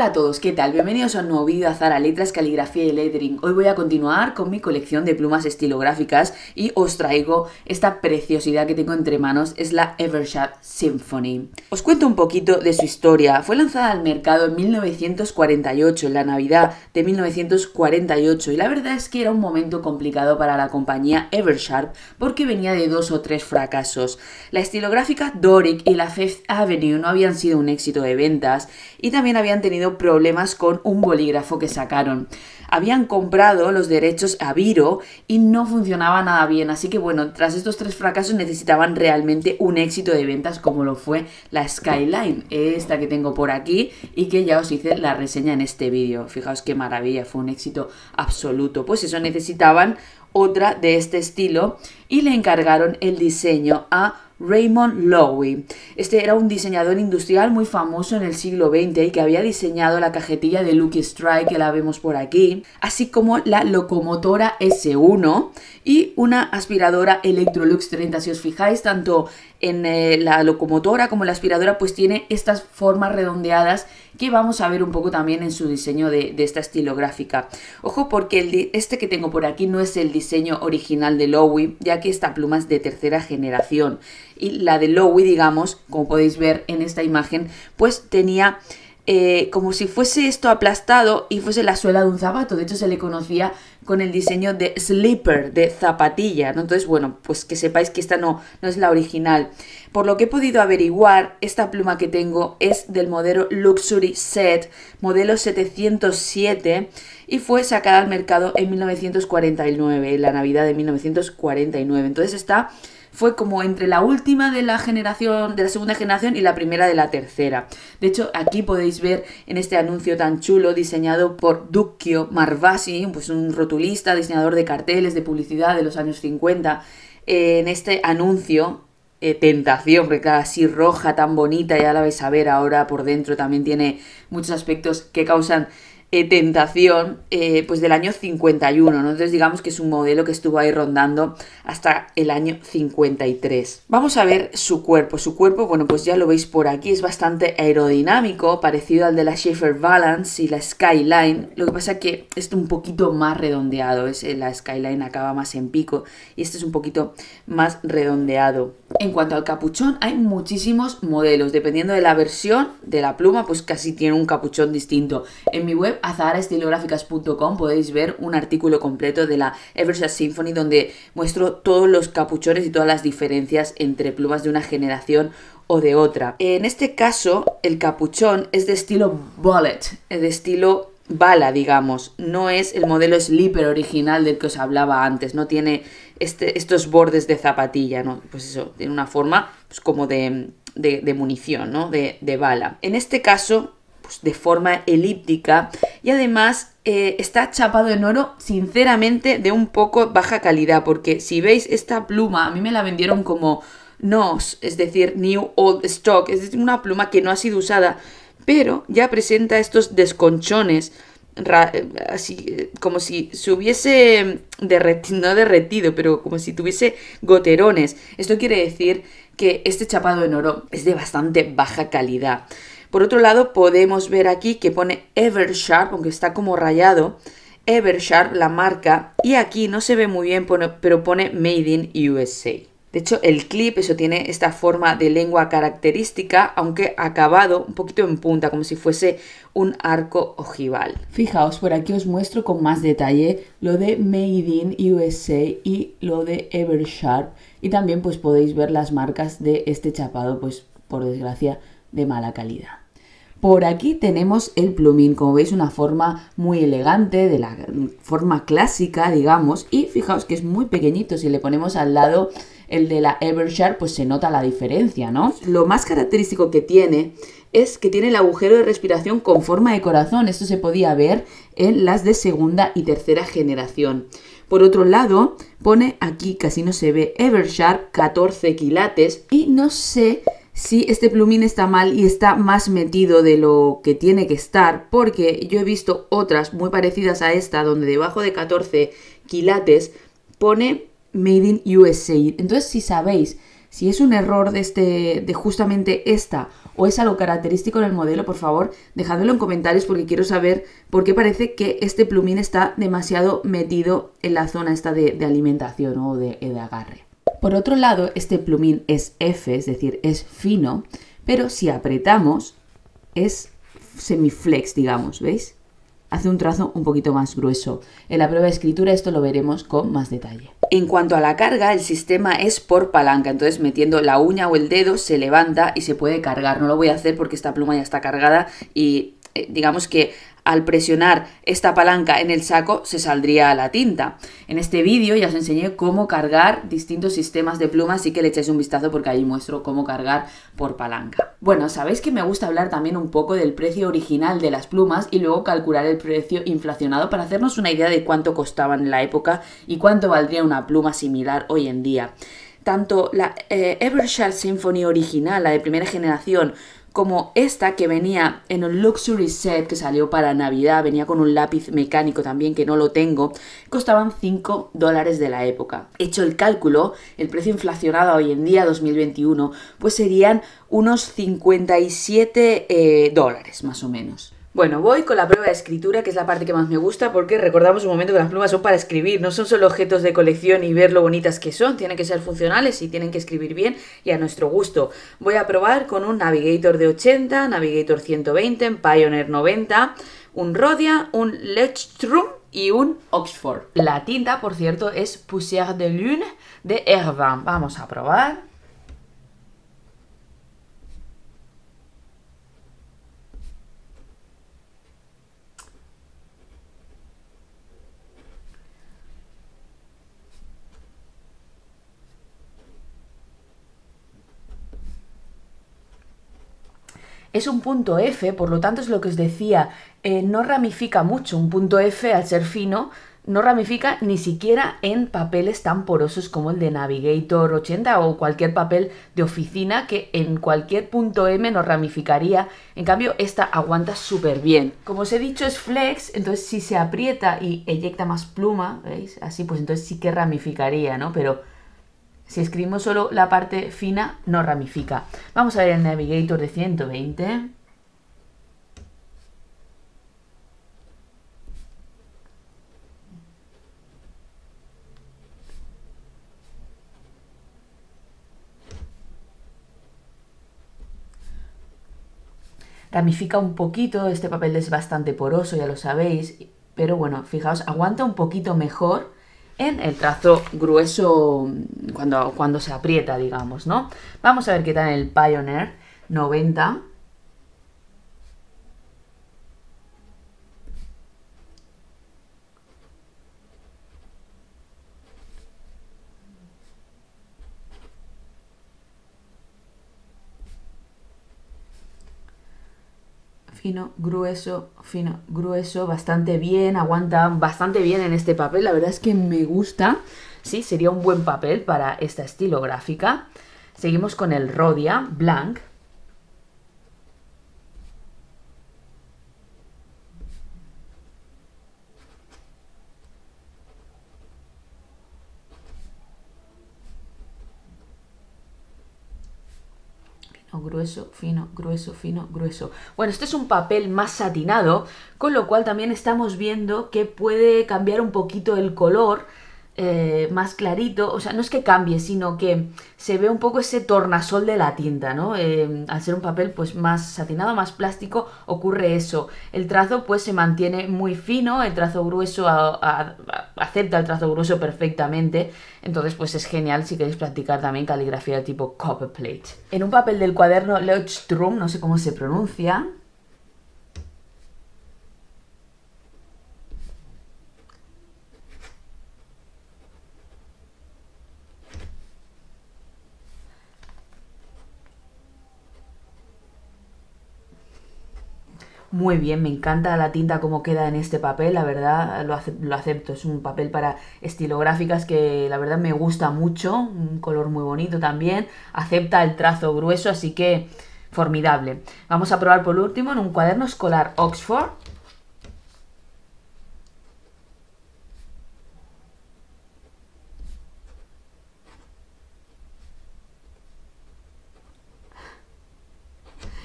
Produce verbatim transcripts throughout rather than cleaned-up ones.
Hola a todos, ¿qué tal? Bienvenidos a un nuevo vídeo de Zara Letras, Caligrafía y Lettering. Hoy voy a continuar con mi colección de plumas estilográficas y os traigo esta preciosidad que tengo entre manos, es la Eversharp Symphony. Os cuento un poquito de su historia. Fue lanzada al mercado en mil novecientos cuarenta y ocho, en la Navidad de mil novecientos cuarenta y ocho, y la verdad es que era un momento complicado para la compañía Eversharp porque venía de dos o tres fracasos. La estilográfica Doric y la Fifth Avenue no habían sido un éxito de ventas y también habían tenido problemas con un bolígrafo que sacaron. Habían comprado los derechos a Biro y no funcionaba nada bien, así que bueno, tras estos tres fracasos necesitaban realmente un éxito de ventas como lo fue la Skyline, esta que tengo por aquí y que ya os hice la reseña en este vídeo. Fijaos qué maravilla, fue un éxito absoluto. Pues eso, necesitaban otra de este estilo y le encargaron el diseño a Raymond Loewy. Este era un diseñador industrial muy famoso en el siglo veinte y que había diseñado la cajetilla de Lucky Strike, que la vemos por aquí, así como la locomotora ese uno y una aspiradora Electrolux treinta. Si os fijáis, tanto en eh, la locomotora como en la aspiradora pues tiene estas formas redondeadas que vamos a ver un poco también en su diseño de, de esta estilográfica. Ojo, porque el este que tengo por aquí no es el diseño original de Loewy, ya que esta pluma es de tercera generación. Y la de Loewy, digamos, como podéis ver en esta imagen, pues tenía eh, como si fuese esto aplastado y fuese la suela de un zapato. De hecho, se le conocía con el diseño de slipper, de zapatilla, ¿no? Entonces, bueno, pues que sepáis que esta no, no es la original. Por lo que he podido averiguar, esta pluma que tengo es del modelo Luxury Set, modelo setecientos siete, y fue sacada al mercado en mil novecientos cuarenta y nueve, en la Navidad de mil novecientos cuarenta y nueve. Entonces esta fue como entre la última de la generación, de la segunda generación y la primera de la tercera. De hecho, aquí podéis ver en este anuncio tan chulo diseñado por Duccio Marvasi, pues un rotulista, diseñador de carteles, de publicidad de los años cincuenta. Eh, en este anuncio, eh, tentación, porque claro, así roja, tan bonita, ya la vais a ver ahora por dentro, también tiene muchos aspectos que causan Eh, tentación, eh, pues del año cincuenta y uno, ¿no? Entonces digamos que es un modelo que estuvo ahí rondando hasta el año cincuenta y tres. Vamos a ver su cuerpo. Su cuerpo, bueno, pues ya lo veis por aquí, es bastante aerodinámico, parecido al de la Sheaffer Balance y la Skyline. Lo que pasa es que es un poquito más redondeado, es, la Skyline acaba más en pico y este es un poquito más redondeado. En cuanto al capuchón, hay muchísimos modelos, dependiendo de la versión de la pluma, pues casi tiene un capuchón distinto. En mi web azahara estilográficas punto com podéis ver un artículo completo de la Eversharp Symphony donde muestro todos los capuchones y todas las diferencias entre plumas de una generación o de otra. En este caso, el capuchón es de estilo bullet, de estilo bala, digamos. No es el modelo slipper original del que os hablaba antes, no tiene este, estos bordes de zapatilla, ¿no? Pues eso, tiene una forma pues como de, de, de munición, ¿no? De, de bala. En este caso, de forma elíptica y además eh, está chapado en oro, sinceramente de un poco baja calidad, porque si veis esta pluma, a mí me la vendieron como N O S, es decir, New Old Stock, es decir, una pluma que no ha sido usada, pero ya presenta estos desconchones, así como si se hubiese derretido, no derretido, pero como si tuviese goterones. Esto quiere decir que este chapado en oro es de bastante baja calidad. Por otro lado, podemos ver aquí que pone Eversharp, aunque está como rayado, Eversharp, la marca, y aquí no se ve muy bien, pero pone Made in U S A. De hecho, el clip, eso tiene esta forma de lengua característica, aunque acabado un poquito en punta, como si fuese un arco ojival. Fijaos, por aquí os muestro con más detalle lo de Made in U S A y lo de Eversharp, y también pues podéis ver las marcas de este chapado, pues por desgracia, de mala calidad. Por aquí tenemos el plumín, como veis una forma muy elegante, de la forma clásica, digamos, y fijaos que es muy pequeñito. Si le ponemos al lado el de la Eversharp, pues se nota la diferencia, ¿no? Lo más característico que tiene es que tiene el agujero de respiración con forma de corazón. Esto se podía ver en las de segunda y tercera generación. Por otro lado, pone aquí, casi no se ve, Eversharp catorce quilates, y no sé si este plumín está mal y está más metido de lo que tiene que estar, porque yo he visto otras muy parecidas a esta donde debajo de catorce quilates pone Made in U S A. Entonces, si sabéis Si es un error de, este, de justamente esta o es algo característico en el modelo, por favor, dejadlo en comentarios porque quiero saber por qué parece que este plumín está demasiado metido en la zona esta de, de alimentación o de, de agarre. Por otro lado, este plumín es F, es decir, es fino, pero si apretamos es semiflex, digamos, ¿veis? Hace un trazo un poquito más grueso. En la prueba de escritura esto lo veremos con más detalle. En cuanto a la carga, el sistema es por palanca, entonces metiendo la uña o el dedo se levanta y se puede cargar. No lo voy a hacer porque esta pluma ya está cargada y eh, digamos que al presionar esta palanca en el saco se saldría la tinta. En este vídeo ya os enseñé cómo cargar distintos sistemas de plumas, así que le echáis un vistazo porque ahí muestro cómo cargar por palanca. Bueno, sabéis que me gusta hablar también un poco del precio original de las plumas y luego calcular el precio inflacionado para hacernos una idea de cuánto costaban en la época y cuánto valdría una pluma similar hoy en día. Tanto la eh, Evershed Symphony original, la de primera generación, como esta que venía en un luxury set que salió para Navidad, venía con un lápiz mecánico también que no lo tengo, costaban cinco dólares de la época. Hecho el cálculo, el precio inflacionado hoy en día, dos mil veintiuno, pues serían unos cincuenta y siete eh, dólares más o menos. Bueno, voy con la prueba de escritura, que es la parte que más me gusta, porque recordamos un momento que las plumas son para escribir, no son solo objetos de colección y ver lo bonitas que son, tienen que ser funcionales y tienen que escribir bien y a nuestro gusto. Voy a probar con un Navigator de ochenta, Navigator ciento veinte, Pioneer noventa, un Rhodia, un Leuchtturm y un Oxford. La tinta, por cierto, es Poussière de Lune de Herbin. Vamos a probar. Es un punto F, por lo tanto es lo que os decía, eh, no ramifica mucho. Un punto F, al ser fino, no ramifica ni siquiera en papeles tan porosos como el de Navigator ochenta o cualquier papel de oficina que en cualquier punto M no ramificaría. En cambio, esta aguanta súper bien. Como os he dicho, es flex, entonces si se aprieta y eyecta más pluma, ¿veis? Así, pues entonces sí que ramificaría, ¿no? Pero si escribimos solo la parte fina, no ramifica. Vamos a ver el Navigator de ciento veinte. Ramifica un poquito, este papel es bastante poroso, ya lo sabéis, pero bueno, fijaos, aguanta un poquito mejor en el trazo grueso cuando, cuando se aprieta, digamos, ¿no? Vamos a ver qué tal en el Pioneer noventa. Fino, grueso, fino, grueso, bastante bien, aguanta bastante bien en este papel, la verdad es que me gusta, sí, sería un buen papel para esta estilográfica. Seguimos con el Rhodia Blanc. Grueso, fino, grueso, fino, grueso. Bueno, este es un papel más satinado, con lo cual también estamos viendo que puede cambiar un poquito el color, eh, más clarito. O sea, no es que cambie, sino que se ve un poco ese tornasol de la tinta, ¿no? Eh, al ser un papel pues más satinado, más plástico, ocurre eso. El trazo pues se mantiene muy fino, el trazo grueso a, a, a, acepta el trazo grueso perfectamente. Entonces pues es genial si queréis practicar también caligrafía de tipo copperplate. En un papel del cuaderno Leuchtturm, no sé cómo se pronuncia, muy bien, me encanta la tinta como queda en este papel, la verdad lo, ace lo acepto, es un papel para estilográficas que la verdad me gusta mucho, un color muy bonito también, acepta el trazo grueso, así que formidable. Vamos a probar por último en un cuaderno escolar Oxford.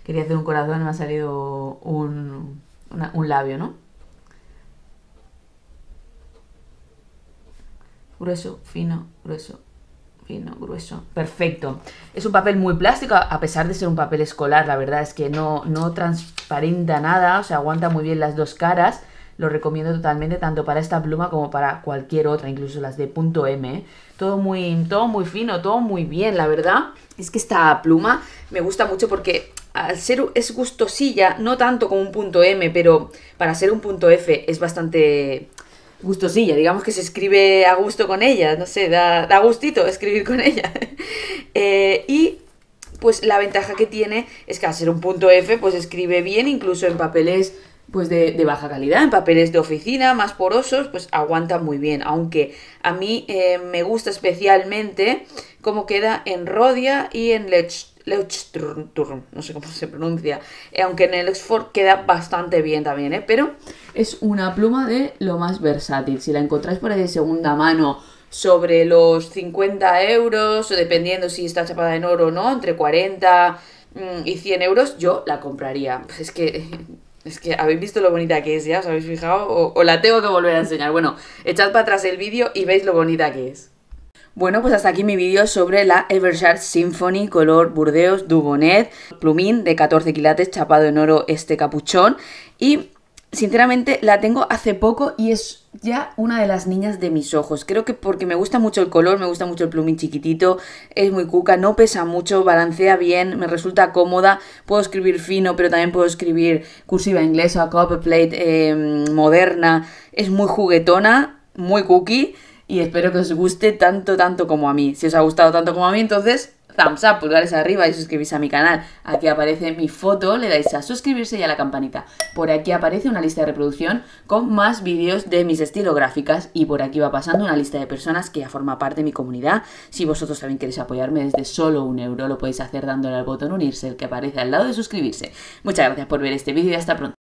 Quería hacer un corazón y me ha salido un, una, un labio, ¿no? Grueso, fino, grueso, fino, grueso. Perfecto. Es un papel muy plástico, a pesar de ser un papel escolar, la verdad es que no, no transparenta nada, o sea, aguanta muy bien las dos caras. Lo recomiendo totalmente, tanto para esta pluma como para cualquier otra, incluso las de punto M, ¿eh? Todo muy, todo muy fino, todo muy bien, la verdad. Es que esta pluma me gusta mucho porque al ser es gustosilla, no tanto como un punto M, pero para ser un punto F es bastante gustosilla, digamos que se escribe a gusto con ella, no sé, da, da gustito escribir con ella. eh, y pues la ventaja que tiene es que al ser un punto F, pues escribe bien, incluso en papeles pues de, de baja calidad, en papeles de oficina más porosos, pues aguanta muy bien, aunque a mí eh, me gusta especialmente cómo queda en Rhodia y en Leuchtturm, no sé cómo se pronuncia, eh, aunque en el Oxford queda bastante bien también, ¿eh? Pero es una pluma de lo más versátil. Si la encontráis por ahí de segunda mano sobre los cincuenta euros, o dependiendo si está chapada en oro o no, entre cuarenta y cien euros, yo la compraría. Pues es que... Es que habéis visto lo bonita que es, ¿ya? ¿Os habéis fijado? O, o la tengo que volver a enseñar. Bueno, echad para atrás el vídeo y veis lo bonita que es. Bueno, pues hasta aquí mi vídeo sobre la Evershed Symphony color Burdeos Dubonnet, plumín de catorce quilates, chapado en oro este capuchón. Y sinceramente la tengo hace poco y es ya una de las niñas de mis ojos. Creo que porque me gusta mucho el color, me gusta mucho el plumín chiquitito, es muy cuca, no pesa mucho, balancea bien, me resulta cómoda, puedo escribir fino, pero también puedo escribir cursiva inglesa, copperplate, eh, moderna, es muy juguetona, muy cookie y espero que os guste tanto, tanto como a mí. Si os ha gustado tanto como a mí, entonces... thumbs up, pulgares arriba y suscribís a mi canal. Aquí aparece mi foto, le dais a suscribirse y a la campanita. Por aquí aparece una lista de reproducción con más vídeos de mis estilográficas y por aquí va pasando una lista de personas que ya forma parte de mi comunidad. Si vosotros también queréis apoyarme desde solo un euro, lo podéis hacer dándole al botón unirse, el que aparece al lado de suscribirse. Muchas gracias por ver este vídeo y hasta pronto.